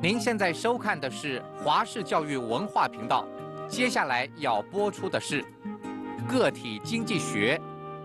您现在收看的是华视教育文化频道，接下来要播出的是个体经济学。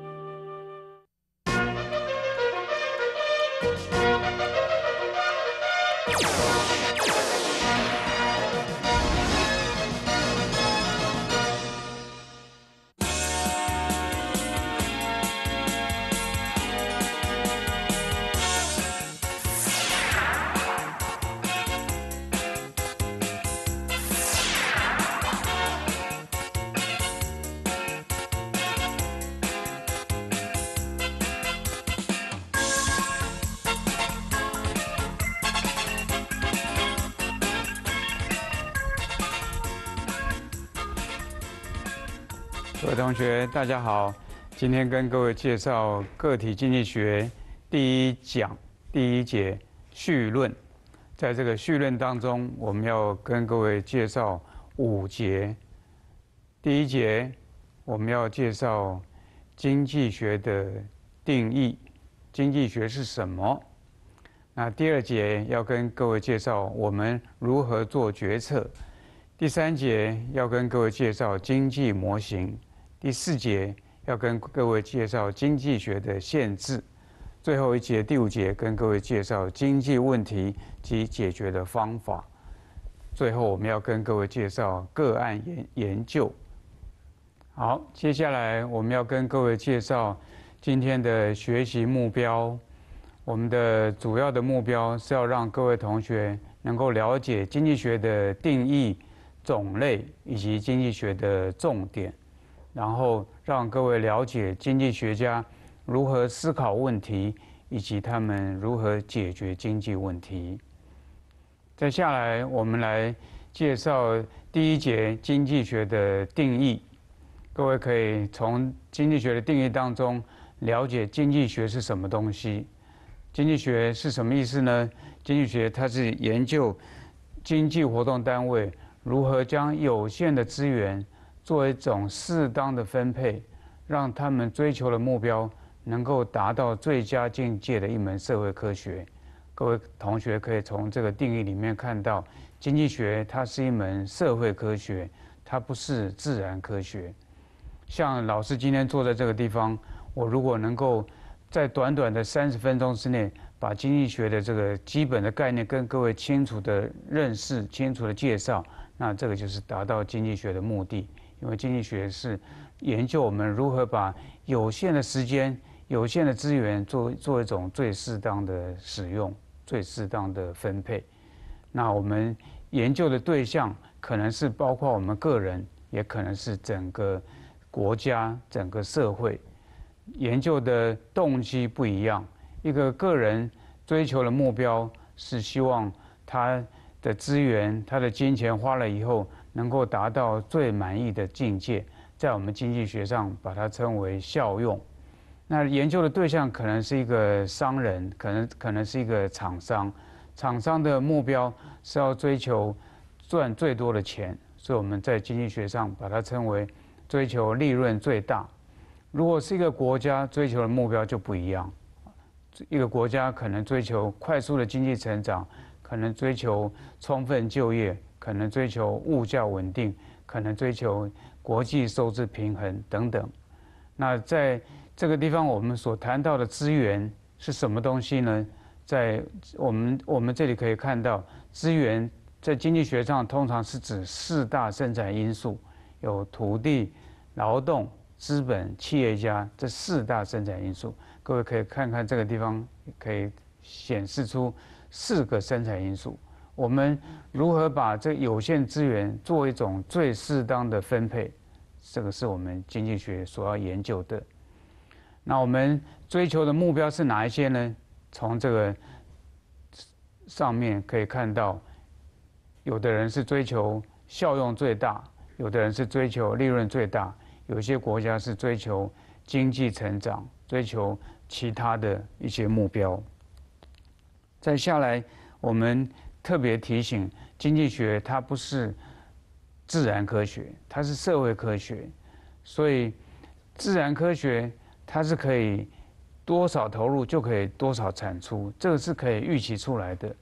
各位同学，大家好。今天跟各位介绍个体经济学第一讲第一节绪论。在这个绪论当中，我们要跟各位介绍5节。第一节我们要介绍经济学的定义，经济学是什么？那第2节要跟各位介绍我们如何做决策。第3节要跟各位介绍经济模型。第4节要跟各位介绍经济学的限制，最后一节第5节跟各位介绍经济问题及解决的方法。最后我们要跟各位介绍个案研究。好，接下来我们要跟各位介绍今天的学习目标。我们的主要的目标是要让各位同学能够了解经济学的定义、种类以及经济学的重点。然后让各位了解经济学家如何思考问题，以及他们如何解决经济问题。再下来，我们来介绍第一节经济学的定义。各位可以从经济学的定义当中了解经济学是什么东西。经济学是什么意思呢？经济学它是研究经济活动单位如何将有限的资源做一种适当的分配，让他们追求的目标能够达到最佳境界的一门社会科学。各位同学可以从这个定义里面看到，经济学它是一门社会科学，它不是自然科学。像老师今天坐在这个地方，我如果能够在短短的30分钟之内，把经济学的这个基本的概念跟各位清楚的认识、清楚的介绍，那这个就是达到经济学的目的。因为经济学是研究我们如何把有限的时间、有限的资源做一种最适当的使用、最适当的分配。那我们研究的对象可能是包括我们个人，也可能是整个国家、整个社会。研究的动机不一样，一个个人追求的目标是希望他的资源、他的金钱花了以后，能够达到最满意的境界，在我们经济学上把它称为效用。那研究的对象可能是一个商人，可能是一个厂商。厂商的目标是要追求赚最多的钱，所以我们在经济学上把它称为追求利润最大。如果是一个国家追求的目标就不一样，一个国家可能追求快速的经济成长，可能追求充分就业，可能追求物价稳定，可能追求国际收支平衡等等。那在这个地方，我们所谈到的资源是什么东西呢？在我们这里可以看到，资源在经济学上通常是指4大生产因素，有土地、劳动、资本、企业家这4大生产因素。各位可以看看这个地方，可以显示出4个生产因素。我们如何把这有限资源做一种最适当的分配，这个是我们经济学所要研究的。那我们追求的目标是哪一些呢？从这个上面可以看到，有的人是追求效用最大，有的人是追求利润最大，有些国家是追求经济成长，追求其他的一些目标。再下来，我们特别提醒，经济学它不是自然科学，它是社会科学。所以，自然科学它是可以多少投入就可以多少产出，这个是可以预期出来的。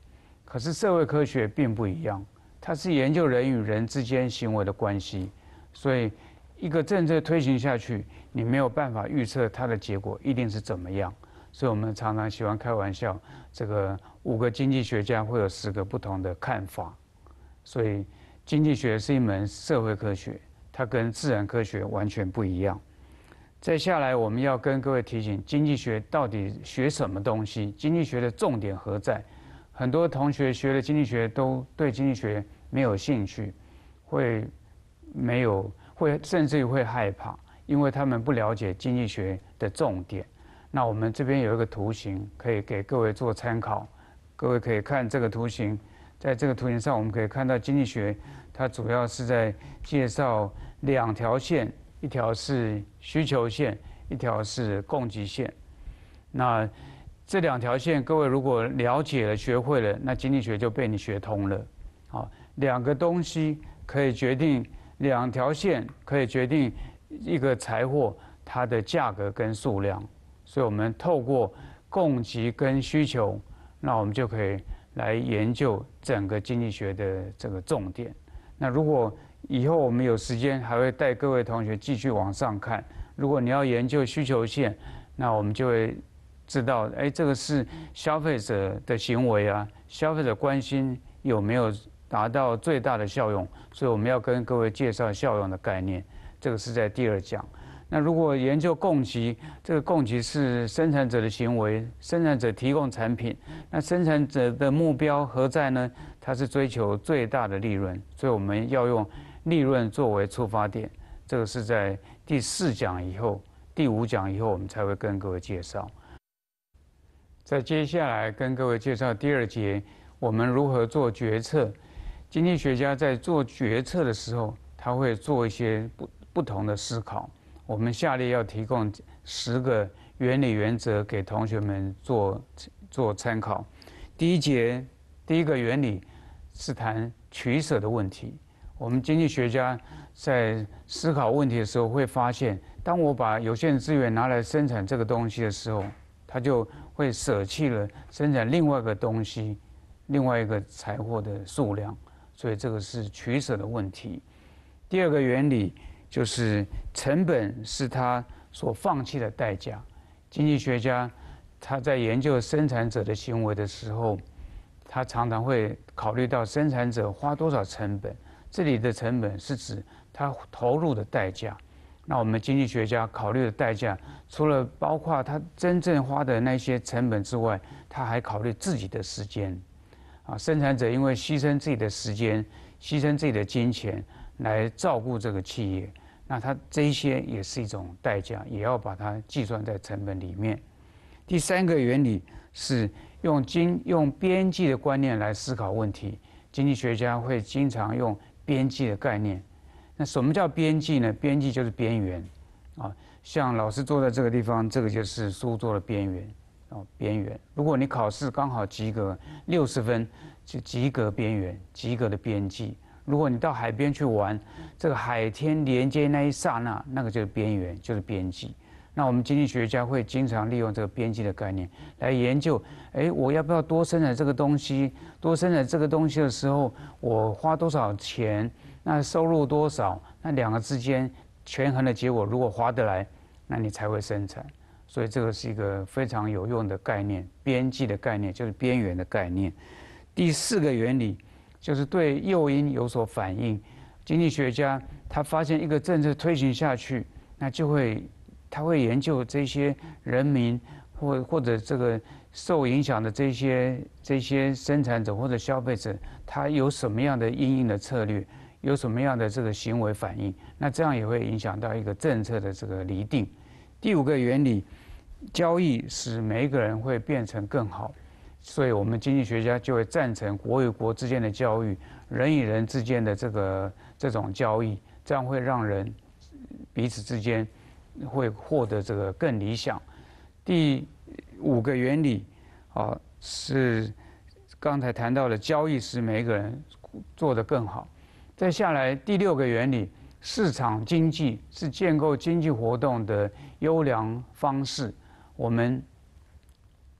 可是社会科学并不一样，它是研究人与人之间行为的关系，所以一个政策推行下去，你没有办法预测它的结果一定是怎么样。所以我们常常喜欢开玩笑，这个5个经济学家会有10个不同的看法。所以经济学是一门社会科学，它跟自然科学完全不一样。再下来，我们要跟各位提醒，经济学到底学什么东西？经济学的重点何在？很多同学学了经济学都对经济学没有兴趣，会甚至于会害怕，因为他们不了解经济学的重点。那我们这边有一个图形，可以给各位做参考。各位可以看这个图形，在这个图形上，我们可以看到经济学它主要是在介绍2条线，一条是需求线，一条是供给线。那这2条线，各位如果了解了、学会了，那经济学就被你学通了。好，2个东西可以决定，2条线可以决定一个财货它的价格跟数量。所以我们透过供给跟需求，那我们就可以来研究整个经济学的这个重点。那如果以后我们有时间，还会带各位同学继续往上看。如果你要研究需求线，那我们就会知道，这个是消费者的行为啊，消费者关心有没有达到最大的效用，所以我们要跟各位介绍效用的概念。这个是在第2讲。那如果研究供给，这个供给是生产者的行为，生产者提供产品，那生产者的目标何在呢？它是追求最大的利润，所以我们要用利润作为出发点。这个是在第4讲以后、第5讲以后，我们才会跟各位介绍。在接下来跟各位介绍第2节，我们如何做决策。经济学家在做决策的时候，他会做一些不同的思考。我们下列要提供10个原理原则给同学们做参考。第1节第1个原理是谈取舍的问题。我们经济学家在思考问题的时候会发现，当我把有限资源拿来生产这个东西的时候，他就会舍弃了生产另外一个东西、另外一个财货的数量，所以这个是取舍的问题。第2个原理就是成本是他所放弃的代价。经济学家他在研究生产者的行为的时候，他常常会考虑到生产者花多少成本。这里的成本是指他投入的代价。那我们经济学家考虑的代价，除了包括他真正花的那些成本之外，他还考虑自己的时间。生产者因为牺牲自己的时间、牺牲自己的金钱来照顾这个企业，那他这一些也是一种代价，也要把它计算在成本里面。第3个原理是用边际的观念来思考问题。经济学家会经常用边际的概念。那什么叫边际呢？边际就是边缘啊，像老师坐在这个地方，这个就是书桌的边缘边缘。如果你考试刚好及格60分，就及格边缘，及格的边际。如果你到海边去玩，这个海天连接那一刹那，那个就是边缘，就是边际。那我们经济学家会经常利用这个边际的概念来研究，我要不要多生产这个东西？多生产这个东西的时候，我花多少钱？那收入多少？那2个之间权衡的结果，如果划得来，那你才会生产。所以这个是一个非常有用的概念，边际的概念就是边缘的概念。第4个原理就是对诱因有所反应。经济学家他发现一个政策推行下去，那他会研究这些人民或者这个受影响的这些生产者或者消费者，他有什么样的因应的策略，有什么样的这个行为反应，那这样也会影响到一个政策的这个厘定。第5个原理，交易使每一个人会变成更好，所以我们经济学家就会赞成国与国之间的交易，人与人之间的这种交易，这样会让人彼此之间会获得这个更理想。第5个原理是刚才谈到的，交易使每一个人做得更好。再下来第6个原理，市场经济是建构经济活动的优良方式。我们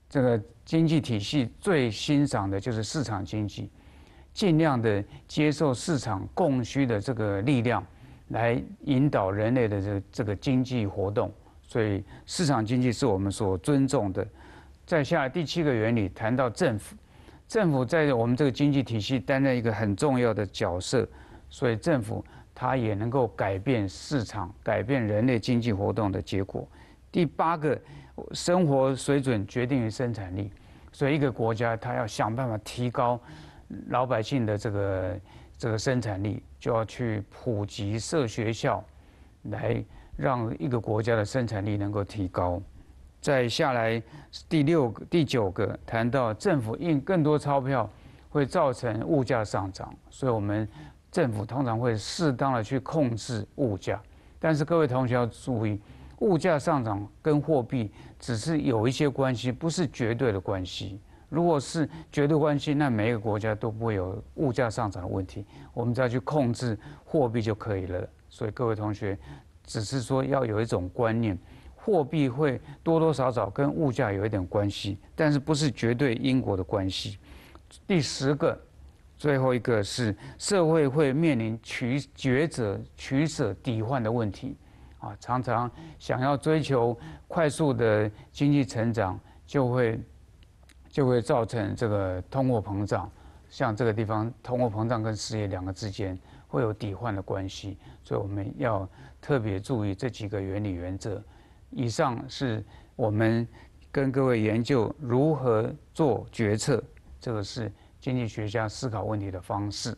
这个经济体系最欣赏的就是市场经济，尽量的接受市场供需的这个力量，来引导人类的这个经济活动。所以市场经济是我们所尊重的。再下来第7个原理谈到政府，政府在我们这个经济体系担任一个很重要的角色，所以政府它也能够改变市场，改变人类经济活动的结果。第8个，生活水准决定于生产力，所以一个国家它要想办法提高老百姓的这个生产力，就要去普及设学校，来让一个国家的生产力能够提高。再下来第9个谈到政府印更多钞票会造成物价上涨，所以我们政府通常会适当的去控制物价。但是各位同学要注意，物价上涨跟货币只是有一些关系，不是绝对的关系。如果是绝对关系，那每一个国家都不会有物价上涨的问题，我们只要去控制货币就可以了。所以各位同学，只是说要有一种观念，货币会多多少少跟物价有一点关系，但是不是绝对因果的关系。第10个，最后一个是社会会面临抉择、取舍、抵换的问题。常常想要追求快速的经济成长，就会造成这个通货膨胀。像这个地方，通货膨胀跟失业两个之间会有抵换的关系，所以我们要特别注意这几个原理原则。以上是我们跟各位研究如何做决策，这个是经济学家思考问题的方式。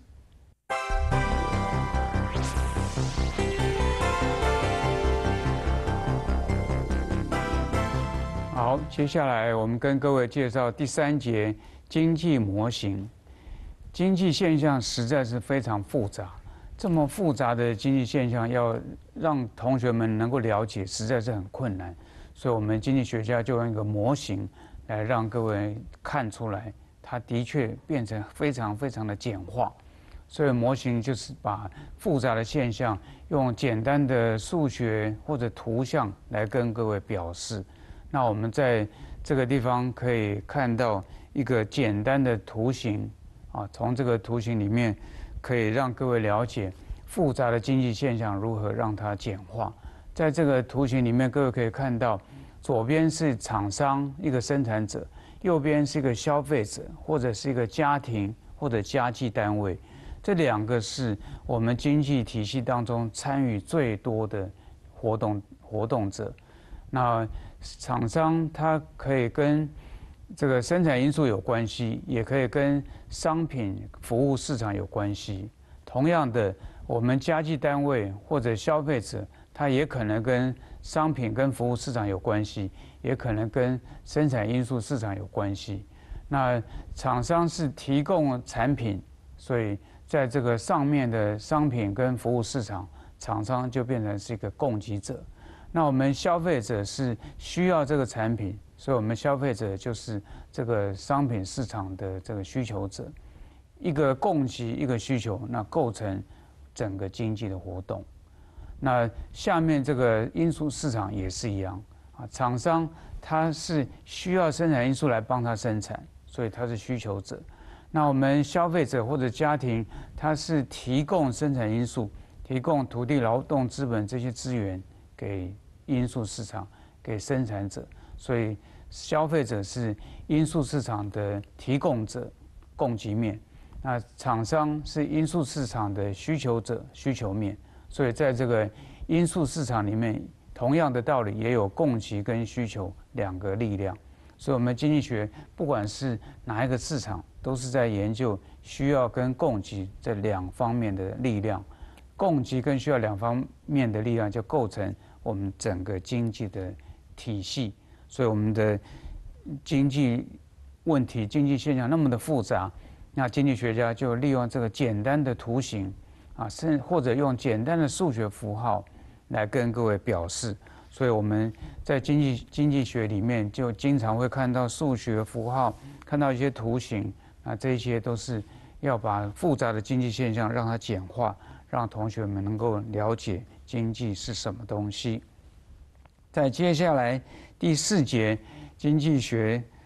好，接下来我们跟各位介绍第3节经济模型。经济现象实在是非常复杂，这么复杂的经济现象要让同学们能够了解，实在是很困难。所以我们经济学家就用一个模型来让各位看出来，它的确变成非常非常的简化。所以模型就是把复杂的现象用简单的数学或者图像来跟各位表示。那我们在这个地方可以看到一个简单的图形从这个图形里面可以让各位了解复杂的经济现象如何让它简化。在这个图形里面，各位可以看到，左边是厂商一个生产者，右边是一个消费者或者是一个家庭或者家计单位。这2个是我们经济体系当中参与最多的活动者。那厂商它可以跟这个生产因素有关系，也可以跟商品服务市场有关系。同样的，我们家计单位或者消费者，它也可能跟商品跟服务市场有关系，也可能跟生产因素市场有关系。那厂商是提供产品，所以在这个上面的商品跟服务市场，厂商就变成是一个供给者。那我们消费者是需要这个产品，所以我们消费者就是这个商品市场的这个需求者。一个供给，一个需求，那构成整个经济的活动。那下面这个因素市场也是一样厂商他是需要生产因素来帮他生产，所以他是需求者。那我们消费者或者家庭，他是提供生产因素，提供土地、劳动、资本这些资源给因素市场，给生产者，所以消费者是因素市场的提供者，供给面；那厂商是因素市场的需求者，需求面。所以在这个因素市场里面，同样的道理也有供给跟需求2个力量。所以我们经济学不管是哪一个市场，都是在研究需要跟供给这2方面的力量。供给跟需要2方面的力量，就构成我们整个经济的体系。所以我们的经济问题、经济现象那么的复杂，那经济学家就利用这个简单的图形或者用简单的数学符号来跟各位表示。所以我们在经济学里面就经常会看到数学符号，看到一些图形，那这些都是要把复杂的经济现象让它简化，让同学们能够了解经济是什么东西。在接下来第4节经济学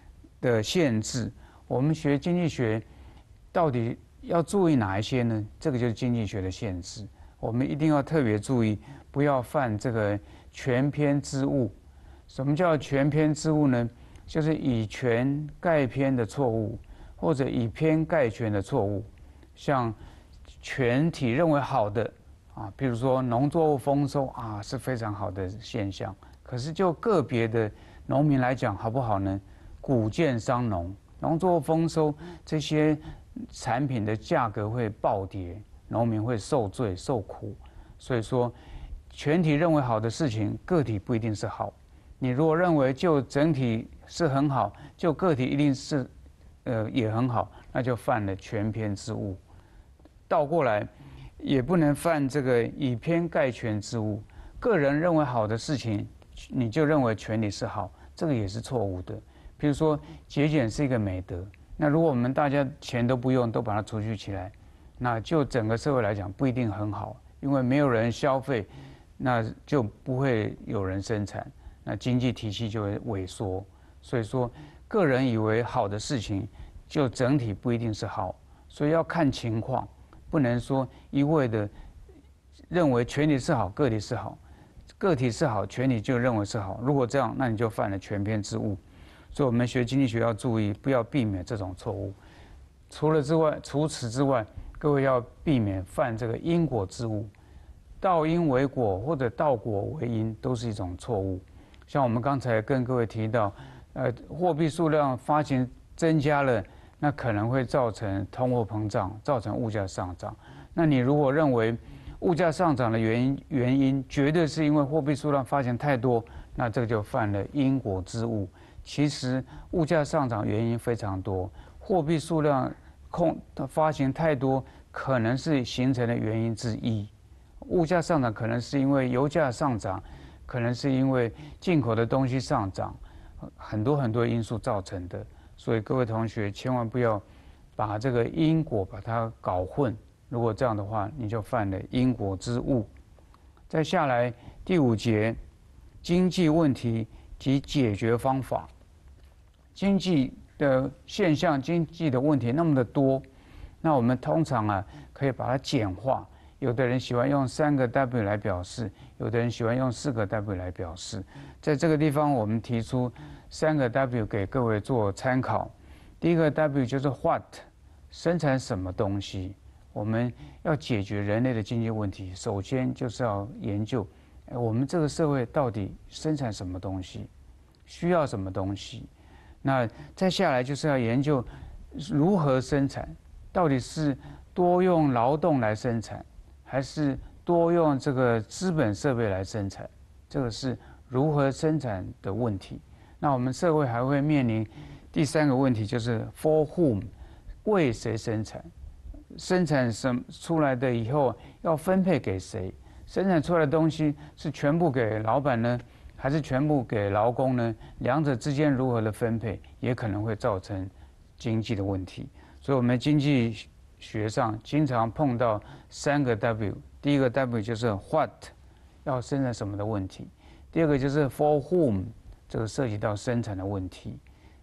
的限制。我们学经济学到底要注意哪一些呢？这个就是经济学的限制。我们一定要特别注意，不要犯这个全篇之误。什么叫全篇之误呢？就是以全概篇的错误，或者以偏概全的错误。像全体认为好的啊，比如说农作物丰收啊是非常好的现象，可是就个别的农民来讲好不好呢？谷贱伤农，农作物丰收，这些产品的价格会暴跌，农民会受罪受苦。所以说，全体认为好的事情，个体不一定是好。你如果认为就整体是很好，就个体一定是也很好，那就犯了全篇之误。倒过来，也不能犯这个以偏概全之误。个人认为好的事情，你就认为全体是好，这个也是错误的。比如说节俭是一个美德，那如果我们大家钱都不用，都把它储蓄起来，那就整个社会来讲不一定很好，因为没有人消费，那就不会有人生产，那经济体系就会萎缩。所以说，个人以为好的事情，就整体不一定是好，所以要看情况，不能说一味的认为全体是好，个体是好，个体是好，全体就认为是好。如果这样，那你就犯了全篇之误。所以我们学经济学要注意，不要避免这种错误。除此之外，各位要避免犯这个因果之误，倒因为果或者倒果为因，都是一种错误。像我们刚才跟各位提到，货币数量发行增加了，那可能会造成通货膨胀，造成物价上涨。那你如果认为物价上涨的原因绝对是因为货币数量发行太多，那这个就犯了因果之误。其实物价上涨原因非常多，货币数量发行太多可能是形成的原因之一。物价上涨可能是因为油价上涨，可能是因为进口的东西上涨，很多因素造成的。所以各位同学千万不要把这个因果把它搞混，如果这样的话，你就犯了因果之误。再下来第5节，经济问题及解决方法。经济的现象、经济的问题那么的多，那我们通常可以把它简化。有的人喜欢用3个 W 来表示，有的人喜欢用4个 W 来表示。在这个地方，我们提出3个 W 给各位做参考。第一个 W 就是 What， 生产什么东西。我们要解决人类的经济问题，首先就是要研究，我们这个社会到底生产什么东西，需要什么东西。那再下来就是要研究如何生产，到底是多用劳动来生产，还是多用这个资本设备来生产，这个是如何生产的问题。那我们社会还会面临第3个问题，就是 for whom， 为谁生产，生产出来的以后要分配给谁，生产出来的东西是全部给老板呢，还是全部给劳工呢？两者之间如何的分配，也可能会造成经济的问题。所以，我们经济学上经常碰到3个 W。第一个 W 就是 What， 要生产什么的问题；第二个就是 For whom， 这个涉及到生产的问题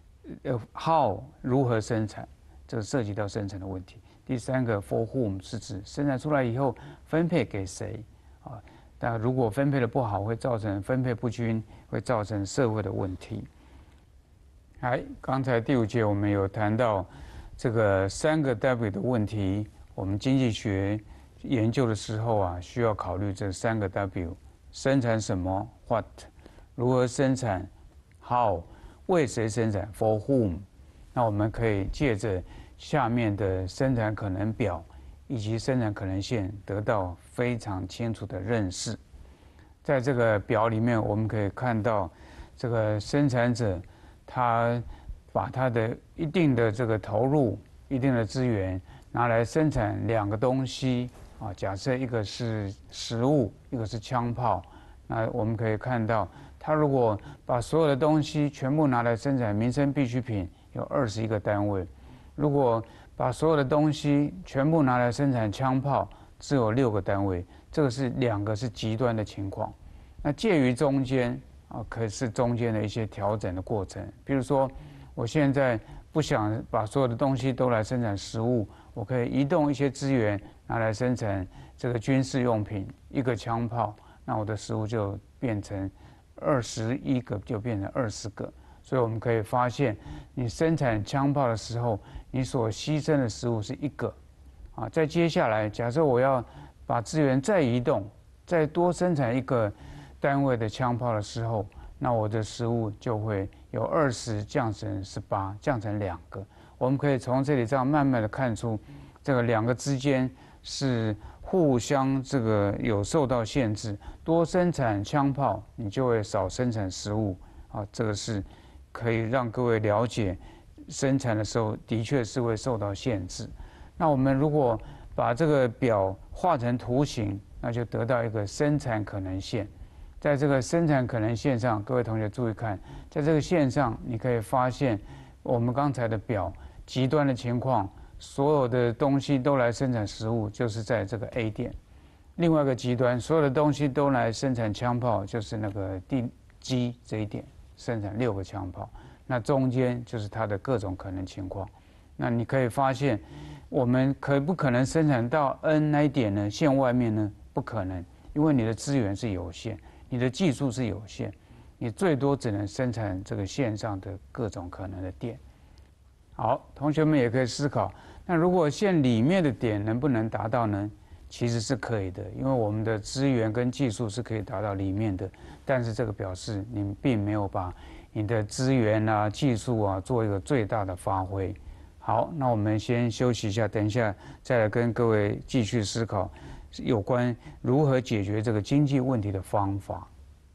；How 如何生产，这个涉及到生产的问题；第3个 For whom 是指生产出来以后分配给谁啊？但如果分配的不好，会造成分配不均，会造成社会的问题。刚才第5节我们有谈到这个3个 W 的问题，我们经济学研究的时候需要考虑这3个 W： 生产什么 What， 如何生产 How， 为谁生产 For whom。那我们可以借着下面的生产可能表以及生产可能线得到非常清楚的认识。在这个表里面，我们可以看到，这个生产者他把他的一定的这个投入、一定的资源拿来生产2个东西假设一个是食物，一个是枪炮。那我们可以看到，他如果把所有的东西全部拿来生产民生必需品，有21个单位；如果把所有的东西全部拿来生产枪炮，只有6个单位。这个是2个是极端的情况。那介于中间可是中间的一些调整的过程。比如说， 我现在不想把所有的东西都来生产食物，我可以移动一些资源拿来生产这个军事用品，一个枪炮，那我的食物就变成21个，就变成20个。所以我们可以发现，你生产枪炮的时候，你所牺牲的食物是1个，啊，再接下来，假设我要把资源再移动，再多生产1个单位的枪炮的时候，那我的食物就会由20降成18，降成2个。我们可以从这里这样慢慢的看出，这个2个之间是互相这个有受到限制。多生产枪炮，你就会少生产食物，啊，这个是可以让各位了解，生产的时候的确是会受到限制。那我们如果把这个表画成图形，那就得到一个生产可能线。在这个生产可能线上，各位同学注意看，在这个线上，你可以发现我们刚才的表极端的情况，所有的东西都来生产食物，就是在这个 A 点；另外一个极端，所有的东西都来生产枪炮，就是那个G 这一点，生产6个枪炮。那中间就是它的各种可能情况。那你可以发现，我们不可能生产到 N 那一点呢？线外面呢？不可能，因为你的资源是有限，你的技术是有限，你最多只能生产这个线上的各种可能的点。好，同学们也可以思考，那如果线里面的点能不能达到呢？其实是可以的，因为我们的资源跟技术是可以达到里面的，但是这个表示你并没有把你的资源啊、技术啊做一个最大的发挥。好，那我们先休息一下，等一下再来跟各位继续思考有关如何解决这个经济问题的方法。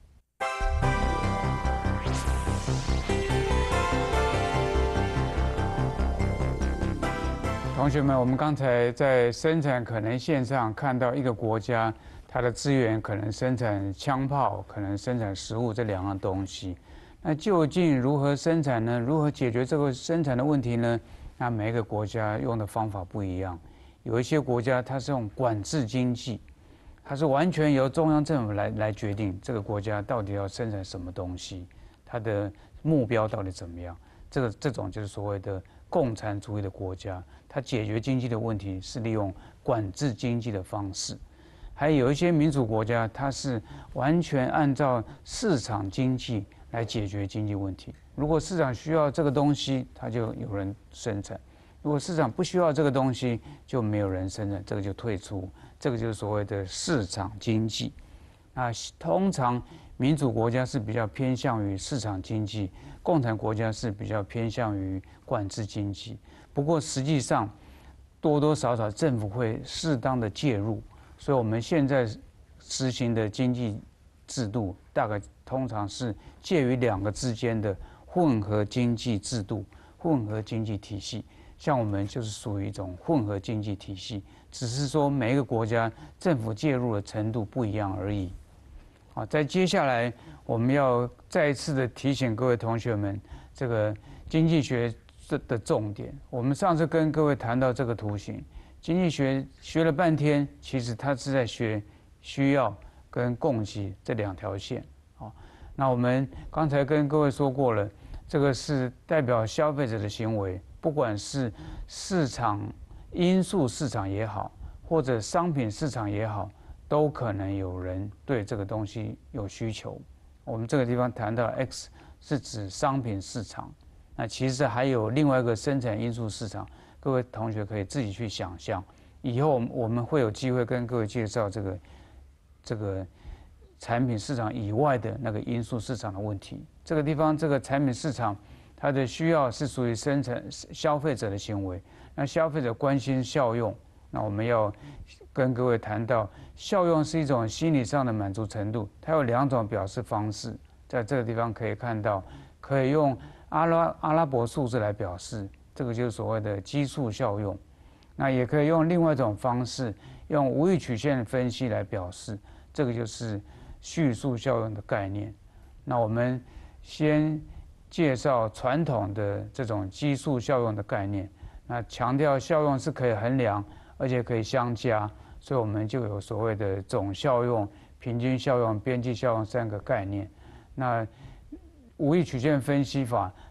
同学们，我们刚才在生产可能线上看到一个国家，它的资源可能生产枪炮，可能生产食物这2样东西。那究竟如何生产呢？如何解决这个生产的问题呢？那每一个国家用的方法不一样。有一些国家它是用管制经济，它是完全由中央政府来决定这个国家到底要生产什么东西，它的目标到底怎么样。这种就是所谓的共产主义的国家，它解决经济的问题是利用管制经济的方式。还有一些民主国家，它是完全按照市场经济来解决经济问题。如果市场需要这个东西，它就有人生产；如果市场不需要这个东西，就没有人生产，这个就退出。这个就是所谓的市场经济。那通常民主国家是比较偏向于市场经济，共产国家是比较偏向于管制经济。不过实际上多多少少政府会适当的介入，所以我们现在实行的经济制度大概通常是介于2个之间的混合经济制度、混合经济体系。像我们就是属于一种混合经济体系，只是说每一个国家政府介入的程度不一样而已。好，在接下来我们要再一次的提醒各位同学们，这个经济学的重点。我们上次跟各位谈到这个图形，经济学学了半天，其实它是在学需要跟供给这2条线。好，那我们刚才跟各位说过了，这个是代表消费者的行为，不管是市场因素市场也好，或者商品市场也好，都可能有人对这个东西有需求。我们这个地方谈到 X 是指商品市场，那其实还有另外一个生产因素市场，各位同学可以自己去想象。以后我们会有机会跟各位介绍这个产品市场以外的那个因素市场的问题。这个地方这个产品市场，它的需要是属于生产消费者的行为，那消费者关心效用，那我们要跟各位谈到，效用是一种心理上的满足程度，它有2种表示方式，在这个地方可以看到，可以用阿拉伯数字来表示，这个就是所谓的基数效用。那也可以用另外一种方式，用无意曲线分析来表示，这个就是叙述效用的概念。那我们先介绍传统的这种基数效用的概念，那强调效用是可以衡量，而且可以相加，所以我们就有所谓的总效用、平均效用、边际效用3个概念。那无意曲线分析法，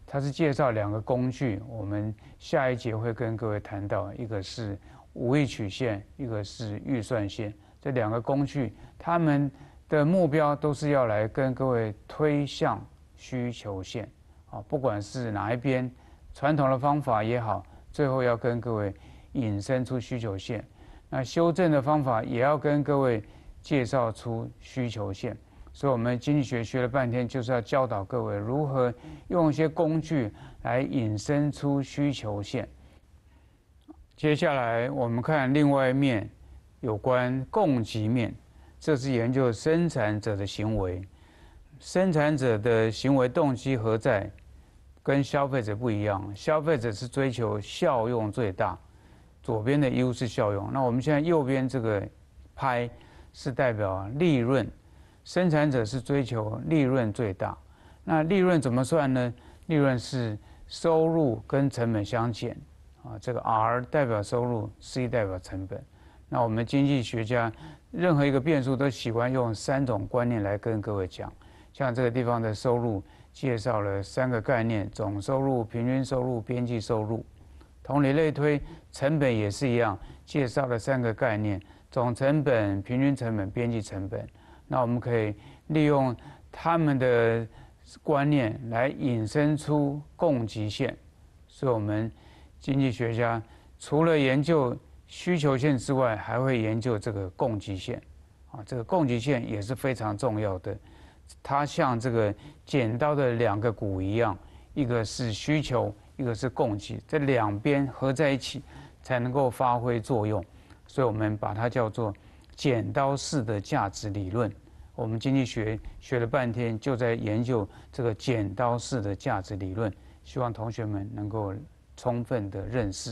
它是介绍两个工具，我们下一节会跟各位谈到，一个是无意曲线，一个是预算线。这两个工具，它们的目标都是要来跟各位推向需求线，啊，不管是哪一边，传统的方法也好，最后要跟各位引申出需求线。那修正的方法也要跟各位介绍出需求线。所以，我们经济学学了半天，就是要教导各位如何用一些工具来引申出需求线。接下来，我们看另外一面，有关供给面，这是研究生产者的行为。生产者的行为动机何在？跟消费者不一样，消费者是追求效用最大，左边的 U 是效用，那我们现在右边这个拍是代表利润。生产者是追求利润最大，那利润怎么算呢？利润是收入跟成本相减，啊，这个 R 代表收入 ，C 代表成本。那我们经济学家任何一个变数都喜欢用3种观念来跟各位讲，像这个地方的收入介绍了3个概念：总收入、平均收入、边际收入。同理类推，成本也是一样，介绍了3个概念：总成本、平均成本、边际成本。那我们可以利用他们的观念来引申出供给线，所以我们经济学家除了研究需求线之外，还会研究这个供给线。啊，这个供给线也是非常重要的，它像这个剪刀的2个骨一样，一个是需求，一个是供给，这2边合在一起才能够发挥作用，所以我们把它叫做剪刀式的价值理论。我们经济学学了半天，就在研究这个剪刀式的价值理论，希望同学们能够充分的认识。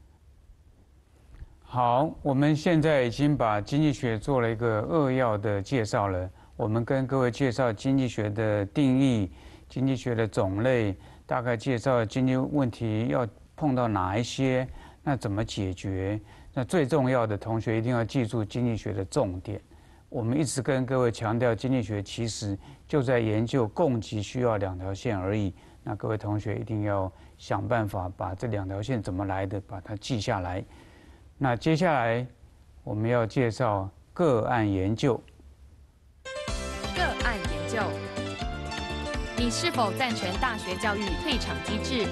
好，我们现在已经把经济学做了一个扼要的介绍了。我们跟各位介绍经济学的定义、经济学的种类，大概介绍经济问题要碰到哪一些，那怎么解决。那最重要的，同学一定要记住经济学的重点。我们一直跟各位强调，经济学其实就在研究供给需要2条线而已。那各位同学一定要想办法把这2条线怎么来的，把它记下来。那接下来我们要介绍个案研究。 个案研究，你是否赞成大学教育退场机制？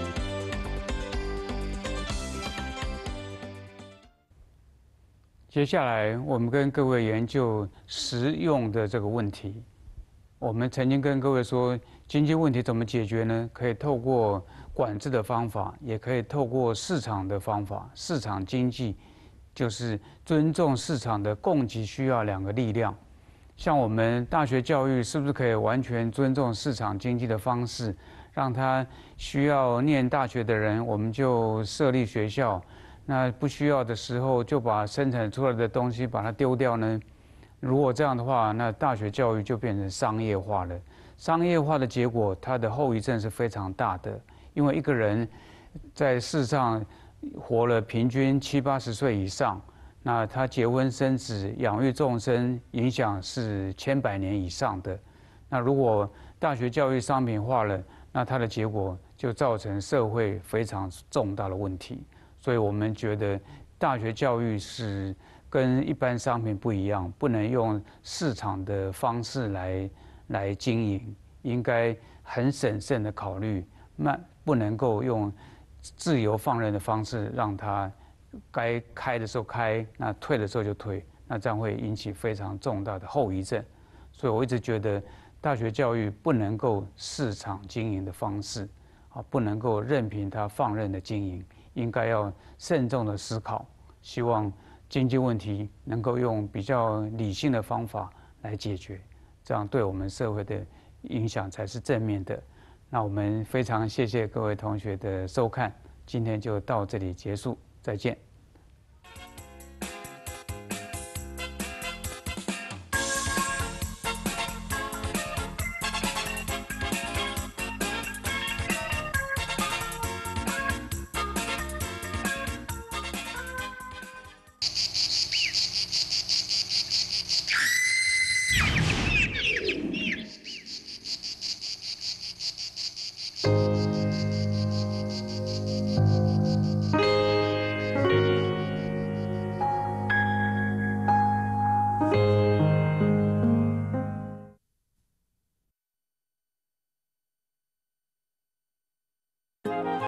接下来，我们跟各位研究实用的这个问题。我们曾经跟各位说，经济问题怎么解决呢？可以透过管制的方法，也可以透过市场的方法。市场经济就是尊重市场的供给需要2个力量。像我们大学教育，是不是可以完全尊重市场经济的方式，让他需要念大学的人，我们就设立学校？那不需要的时候，就把生产出来的东西把它丢掉呢？如果这样的话，那大学教育就变成商业化了。商业化的结果，它的后遗症是非常大的。因为一个人在世上活了平均70、80岁以上，那他结婚生子、养育众生，影响是100年以上的。那如果大学教育商品化了，那它的结果就造成社会非常重大的问题。所以我们觉得大学教育是跟一般商品不一样，不能用市场的方式来经营，应该很审慎的考虑，不能够用自由放任的方式，让它该开的时候开，那退的时候就退，那这样会引起非常重大的后遗症。所以我一直觉得大学教育不能够市场经营的方式，不能够任凭它放任的经营。应该要慎重的思考，希望经济问题能够用比较理性的方法来解决，这样对我们社会的影响才是正面的。那我们非常谢谢各位同学的收看，今天就到这里结束，再见。